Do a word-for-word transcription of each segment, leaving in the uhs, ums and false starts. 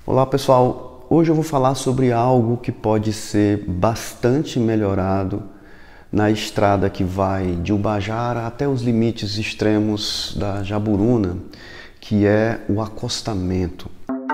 Olá pessoal, hoje eu vou falar sobre algo que pode ser bastante melhorado na estrada que vai de Ubajara até os limites extremos da Jaburuna, que é o acostamento.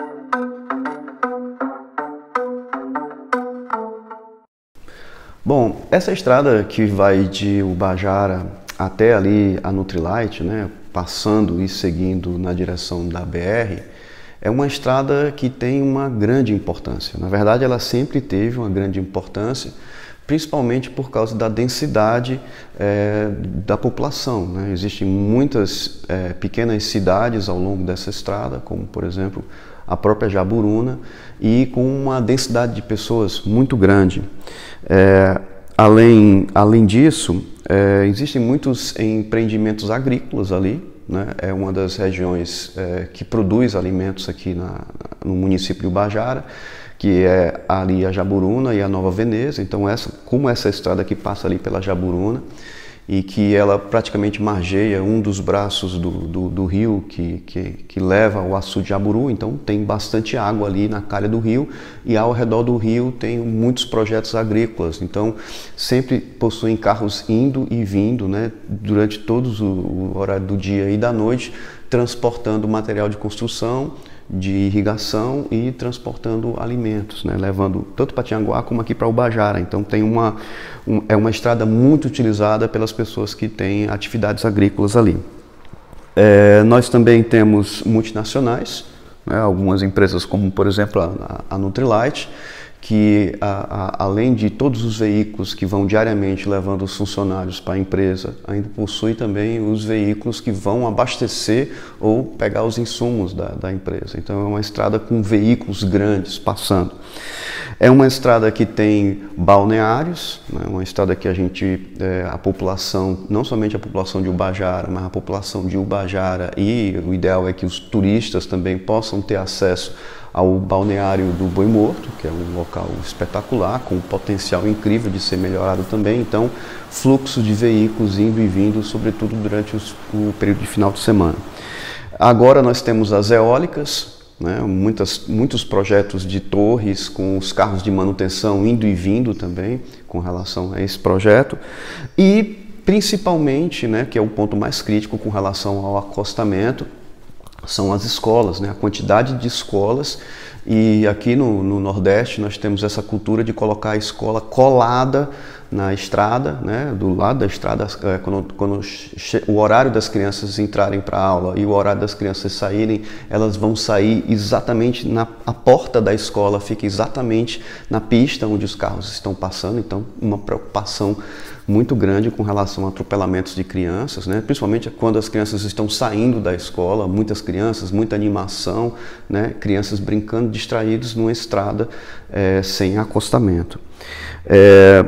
Bom, essa estrada que vai de Ubajara até ali a Nutrilite, né, passando e seguindo na direção da B R, é uma estrada que tem uma grande importância. Na verdade, ela sempre teve uma grande importância, principalmente por causa da densidade é, da população, né? Existem muitas é, pequenas cidades ao longo dessa estrada, como por exemplo a própria Jaburuna, e com uma densidade de pessoas muito grande. É, além, além disso, é, existem muitos empreendimentos agrícolas ali, né? É uma das regiões é, que produz alimentos aqui na, no município de Ubajara, que é ali a Jaburuna e a Nova Veneza. Então, essa, como essa estrada que passa ali pela Jaburuna e que ela praticamente margeia um dos braços do, do, do rio que, que, que leva ao açude de Jaburu, então tem bastante água ali na calha do rio, e ao redor do rio tem muitos projetos agrícolas, então sempre possuem carros indo e vindo, né, durante todos o, o horário do dia e da noite, transportando material de construção, de irrigação e transportando alimentos, né, levando tanto para Tianguá como aqui para Ubajara. Então tem uma, um, é uma estrada muito utilizada pelas pessoas que têm atividades agrícolas ali. É, nós também temos multinacionais, né, algumas empresas como por exemplo a, a Nutrilite, que a, a, além de todos os veículos que vão diariamente levando os funcionários para a empresa, ainda possui também os veículos que vão abastecer ou pegar os insumos da, da empresa. Então é uma estrada com veículos grandes passando. É uma estrada que tem balneários, né? Uma estrada que a gente, é, a população, não somente a população de Ubajara, mas a população de Ubajara, e o ideal é que os turistas também possam ter acesso ao balneário do Boi Morto, que é um local espetacular, com um potencial incrível de ser melhorado também. Então, fluxo de veículos indo e vindo, sobretudo durante os, o período de final de semana. Agora nós temos as eólicas, né, muitas, muitos projetos de torres com os carros de manutenção indo e vindo também com relação a esse projeto. E, principalmente, né, que é o ponto mais crítico com relação ao acostamento, são as escolas, né? A quantidade de escolas, e aqui no, no Nordeste nós temos essa cultura de colocar a escola colada na estrada, né? Do lado da estrada, quando, quando o horário das crianças entrarem para a aula e o horário das crianças saírem, elas vão sair exatamente na a porta da escola, fica exatamente na pista onde os carros estão passando. Então, uma preocupação muito grande com relação a atropelamentos de crianças, né? Principalmente quando as crianças estão saindo da escola, muitas crianças, muita animação, né? Crianças brincando, distraídos numa estrada é, sem acostamento. É...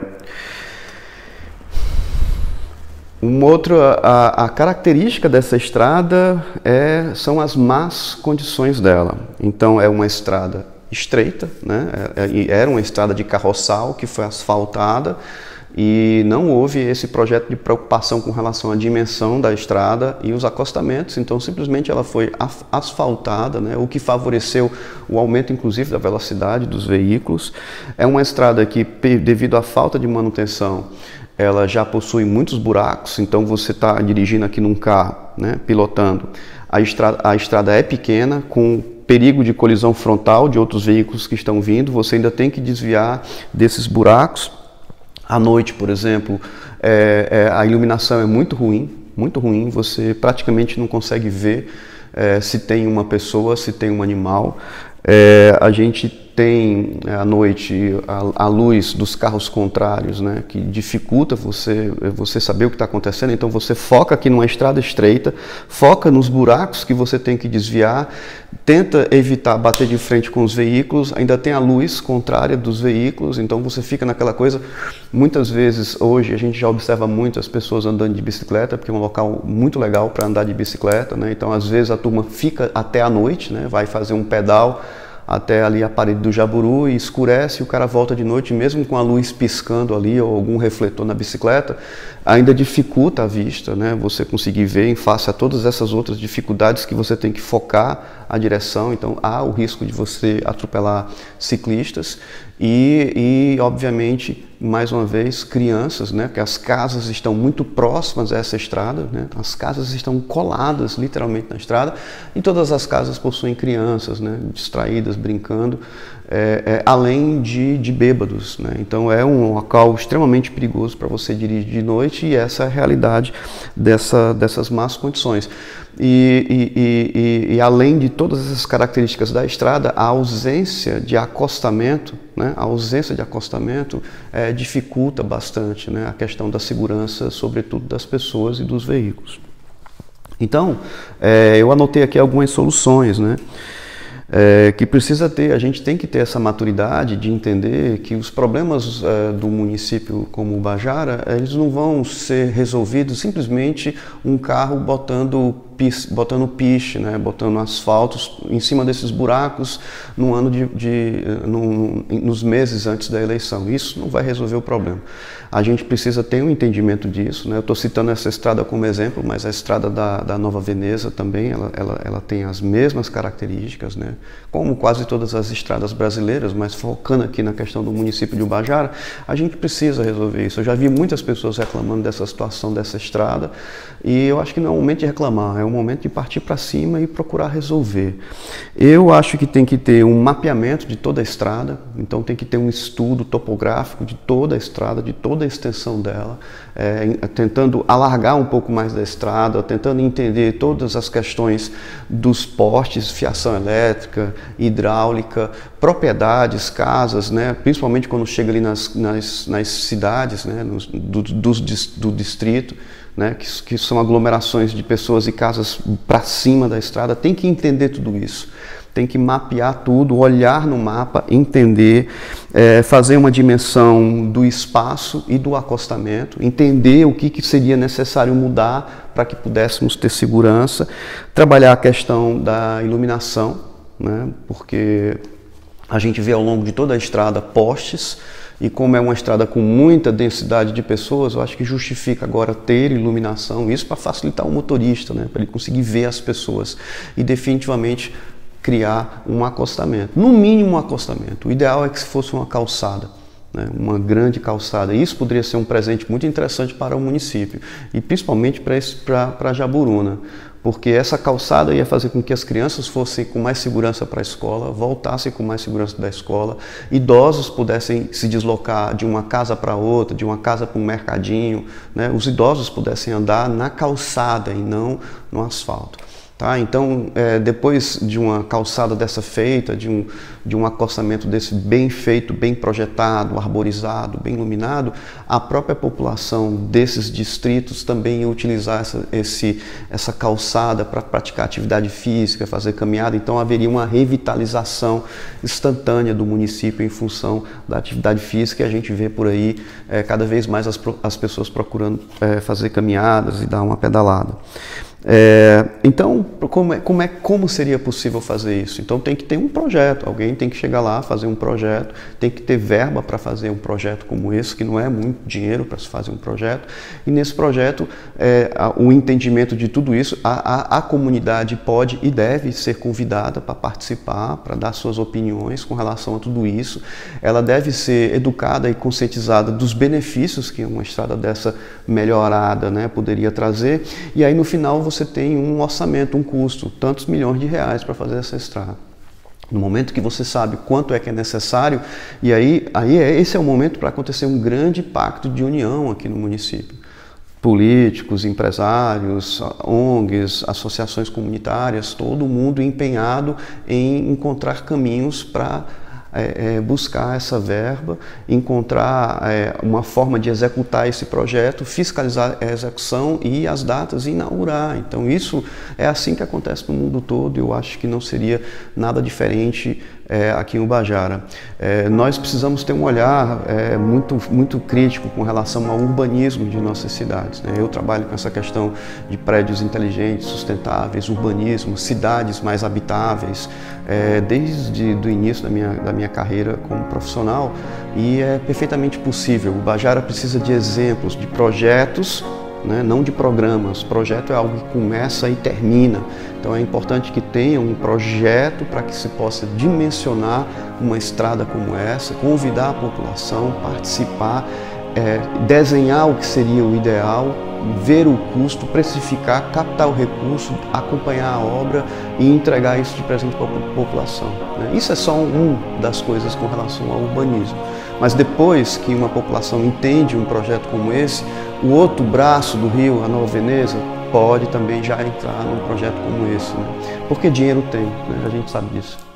Uma outra, a, a característica dessa estrada é, são as más condições dela. Então é uma estrada estreita, né? Era uma estrada de carroçal que foi asfaltada, e não houve esse projeto de preocupação com relação à dimensão da estrada e os acostamentos. Então simplesmente ela foi asfaltada, né, o que favoreceu o aumento inclusive da velocidade dos veículos. É uma estrada que, devido à falta de manutenção, ela já possui muitos buracos. Então você está dirigindo aqui num carro, né, pilotando, a estrada, a estrada é pequena, com perigo de colisão frontal de outros veículos que estão vindo, você ainda tem que desviar desses buracos. À noite, por exemplo, é, é, a iluminação é muito ruim, muito ruim, você praticamente não consegue ver é, se tem uma pessoa, se tem um animal. É, a gente tem à noite a, a luz dos carros contrários, né, que dificulta você, você saber o que está acontecendo. Então você foca aqui numa estrada estreita, foca nos buracos que você tem que desviar, tenta evitar bater de frente com os veículos, ainda tem a luz contrária dos veículos, então você fica naquela coisa. Muitas vezes hoje a gente já observa muito as pessoas andando de bicicleta, porque é um local muito legal para andar de bicicleta, né? Então às vezes a turma fica até a noite, né, vai fazer um pedal até ali a parede do Jaburu e escurece, e o cara volta de noite, mesmo com a luz piscando ali ou algum refletor na bicicleta, ainda dificulta a vista, né? Você conseguir ver em face a todas essas outras dificuldades que você tem que focar a direção, então há o risco de você atropelar ciclistas e, e obviamente, mais uma vez, crianças, né, que as casas estão muito próximas a essa estrada, né, as casas estão coladas literalmente na estrada e todas as casas possuem crianças, né, distraídas, brincando, é, é, além de, de bêbados, né, então é um local extremamente perigoso para você dirigir de noite e essa é a realidade dessa, dessas más condições. E, e, e, e além de todas essas características da estrada, a ausência de acostamento, né, a ausência de acostamento é, dificulta bastante, né, a questão da segurança, sobretudo das pessoas e dos veículos. Então, é, eu anotei aqui algumas soluções, né, é, que precisa ter, a gente tem que ter essa maturidade de entender que os problemas é, do município como Ubajara, eles não vão ser resolvidos simplesmente um carro botando botando piche, né, botando asfaltos em cima desses buracos no ano de, de no, nos meses antes da eleição. Isso não vai resolver o problema. A gente precisa ter um entendimento disso, né? Eu estou citando essa estrada como exemplo, mas a estrada da, da Nova Veneza também, ela, ela, ela tem as mesmas características, né? Como quase todas as estradas brasileiras, mas focando aqui na questão do município de Ubajara, a gente precisa resolver isso. Eu já vi muitas pessoas reclamando dessa situação dessa estrada e eu acho que não é o momento de reclamar, é o momento de partir para cima e procurar resolver. Eu acho que tem que ter um mapeamento de toda a estrada, então tem que ter um estudo topográfico de toda a estrada, de toda a extensão dela, é, tentando alargar um pouco mais da estrada, tentando entender todas as questões dos postes, fiação elétrica, hidráulica, propriedades, casas, né, principalmente quando chega ali nas, nas, nas cidades, né, nos, do, do, do distrito, né, que, que são aglomerações de pessoas e casas para cima da estrada, tem que entender tudo isso. Tem que mapear tudo, olhar no mapa, entender, é, fazer uma dimensão do espaço e do acostamento, entender o que, que seria necessário mudar para que pudéssemos ter segurança, trabalhar a questão da iluminação, né, porque a gente vê ao longo de toda a estrada postes, e como é uma estrada com muita densidade de pessoas, eu acho que justifica agora ter iluminação, isso para facilitar o motorista, né, para ele conseguir ver as pessoas e definitivamente criar um acostamento, no mínimo um acostamento. O ideal é que se fosse uma calçada, né, uma grande calçada. Isso poderia ser um presente muito interessante para o município e principalmente para Jaburuna, porque essa calçada ia fazer com que as crianças fossem com mais segurança para a escola, voltassem com mais segurança da escola, idosos pudessem se deslocar de uma casa para outra, de uma casa para um mercadinho, né, os idosos pudessem andar na calçada e não no asfalto. Tá? Então, é, depois de uma calçada dessa feita, de um, de um acostamento desse bem feito, bem projetado, arborizado, bem iluminado, a própria população desses distritos também ia utilizar essa, esse, essa calçada para praticar atividade física, fazer caminhada. Então, haveria uma revitalização instantânea do município em função da atividade física, e a gente vê por aí é, cada vez mais as, as pessoas procurando é, fazer caminhadas e dar uma pedalada. É, então, como, é, como, é, como seria possível fazer isso? Então tem que ter um projeto, alguém tem que chegar lá, fazer um projeto, tem que ter verba para fazer um projeto como esse, que não é muito dinheiro para se fazer um projeto, e nesse projeto, é, a, o entendimento de tudo isso, a, a, a comunidade pode e deve ser convidada para participar, para dar suas opiniões com relação a tudo isso, ela deve ser educada e conscientizada dos benefícios que uma estrada dessa melhorada, né, poderia trazer, e aí no final você tem um orçamento, um custo, tantos milhões de reais para fazer essa estrada. No momento que você sabe quanto é que é necessário, e aí, aí esse é o momento para acontecer um grande pacto de união aqui no município. Políticos, empresários, O N Gs, associações comunitárias, todo mundo empenhado em encontrar caminhos para É, é, buscar essa verba, encontrar é, uma forma de executar esse projeto, fiscalizar a execução e as datas e inaugurar. Então isso é assim que acontece no mundo todo e eu acho que não seria nada diferente é, aqui em Ubajara. É, nós precisamos ter um olhar é, muito, muito crítico com relação ao urbanismo de nossas cidades, né? Eu trabalho com essa questão de prédios inteligentes, sustentáveis, urbanismo, cidades mais habitáveis, é, desde o início da minha, da minha minha carreira como profissional e é perfeitamente possível. O Ubajara precisa de exemplos, de projetos né? Não de programas. Projeto é algo que começa e termina. Então é importante que tenha um projeto para que se possa dimensionar uma estrada como essa, convidar a população, participar, é, desenhar o que seria o ideal, ver o custo, precificar, captar o recurso, acompanhar a obra e entregar isso de presente para a população, né? Isso é só uma das coisas com relação ao urbanismo. Mas depois que uma população entende um projeto como esse, o outro braço do rio, a Nova Veneza, pode também já entrar num projeto como esse, né? Porque dinheiro tem, né? A gente sabe disso.